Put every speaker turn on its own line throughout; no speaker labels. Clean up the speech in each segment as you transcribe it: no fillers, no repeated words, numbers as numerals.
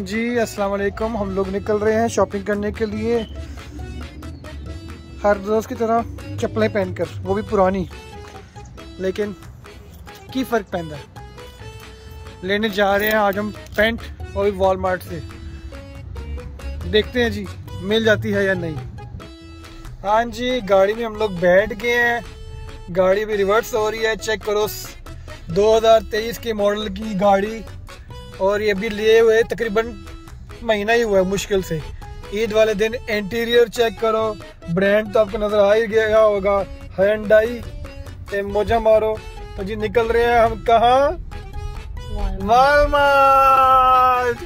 जी अस्सलाम वालेकुम। हम लोग निकल रहे हैं शॉपिंग करने के लिए, हर रोज़ की तरह चप्पलें पहनकर, वो भी पुरानी, लेकिन की फ़र्क पहनता है। लेने जा रहे हैं आज हम पेंट, और भी वॉलमार्ट से। देखते हैं जी मिल जाती है या नहीं। हाँ जी, गाड़ी में हम लोग बैठ गए हैं, गाड़ी भी रिवर्स हो रही है। चेक करो, 2023 के मॉडल की गाड़ी, और ये भी लिए हुए तकरीबन महीना ही हुआ है मुश्किल से। ईद वाले दिन इंटीरियर चेक करो, ब्रांड तो आपको नजर आ ही गया होगा, हायंडाई। ते मोजा मारो। तो जी निकल रहे हैं हम कहाँ? वॉलमार्ट।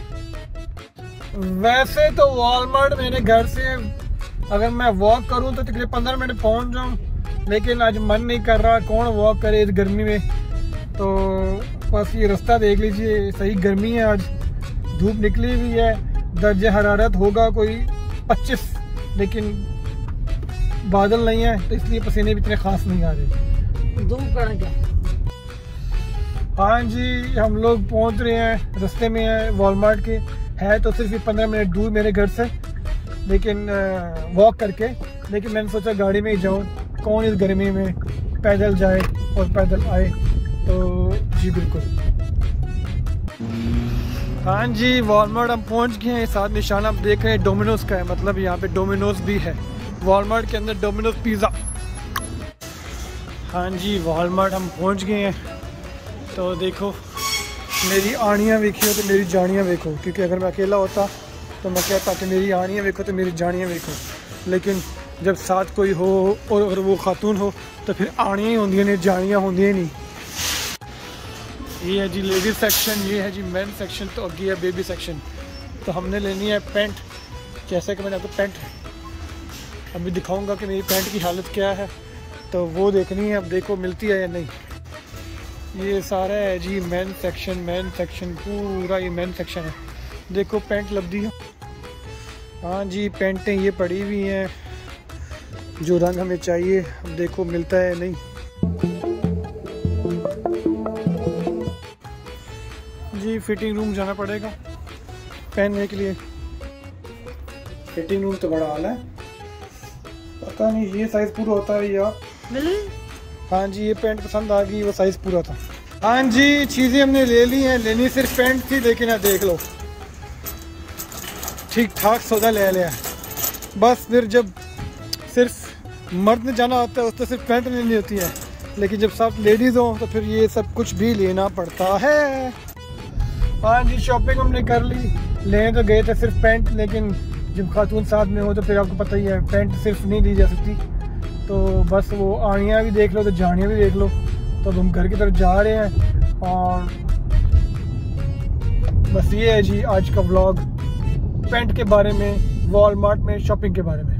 वैसे तो वॉलमार्ट मेरे घर से अगर मैं वॉक करूं तो तकरीबन 15 मिनट पहुंच जाऊं, लेकिन आज मन नहीं कर रहा, कौन वॉक करे इस गर्मी में। तो बस ये रास्ता देख लीजिए, सही गर्मी है आज, धूप निकली हुई है, दर्जे हरारत होगा कोई 25, लेकिन बादल नहीं है तो इसलिए पसीने भी इतने खास नहीं आ रहे।
धूप कड़क है।
हाँ जी, हम लोग पहुंच रहे हैं, रास्ते में है वॉलमार्ट के, है तो सिर्फ 15 मिनट दूर मेरे घर से, लेकिन वॉक करके। लेकिन मैंने सोचा गाड़ी में ही जाऊँ, कौन इस गर्मी में पैदल जाए और पैदल आए। तो जी बिल्कुल। हाँ जी, वॉलमार्ट हम पहुंच गए हैं। साथ निशान आप देख रहे हैं डोमिनोज का है, मतलब यहाँ पे डोमिनोज भी है वॉलमार्ट के अंदर, डोमिनोज पिज़्ज़ा। हाँ जी, वॉलमार्ट हम पहुंच गए हैं। तो देखो, मेरी आनियाँ देखियो तो मेरी जानियाँ देखो, क्योंकि अगर मैं अकेला होता तो मैं कहता कि मेरी आनियाँ देखो तो मेरी जानियाँ देखो, लेकिन जब साथ कोई हो और अगर वो खातून हो तो फिर आनियाँ ही होंगी नहीं, जानियाँ होंगी नहीं। ये है जी लेडीज सेक्शन, ये है जी मेन सेक्शन, तो अगे है बेबी सेक्शन। तो हमने लेनी है पेंट, जैसे कि मैंने आपको पेंट अभी दिखाऊंगा कि मेरी पेंट की हालत क्या है, तो वो देखनी है। अब देखो मिलती है या नहीं। ये सारा है जी मेन सेक्शन, पूरा ये मेन सेक्शन है। देखो पेंट लब्धी है। हाँ जी, पेंटें ये पड़ी हुई हैं, जो रंग हमें चाहिए। अब देखो मिलता है या नहीं। जी फिटिंग रूम जाना पड़ेगा पहनने के लिए। फिटिंग रूम तो बड़ा आला है, पता नहीं ये साइज पूरा होता है या। हाँ जी, ये पेंट पसंद आ गई, वो साइज पूरा था। हाँ जी, चीज़ें हमने ले ली हैं, लेनी सिर्फ पेंट थी, लेकिन आप देख लो ठीक ठाक सौदा ले लिया। बस फिर जब सिर्फ मर्द ने जाना होता है उस तो सिर्फ पेंट लेनी होती है, लेकिन जब सब लेडीज़ हो तो फिर ये सब कुछ भी लेना पड़ता है। हाँ जी, शॉपिंग हमने कर ली, लेने तो गए थे सिर्फ पेंट, लेकिन जब खातून साथ में हो तो फिर आपको पता ही है पेंट सिर्फ नहीं ली जा सकती। तो बस वो आनियाँ भी देख लो तो जानियाँ भी देख लो। तो अब हम घर की तरफ जा रहे हैं, और बस ये है जी आज का व्लॉग पेंट के बारे में, वॉलमार्ट में शॉपिंग के बारे में।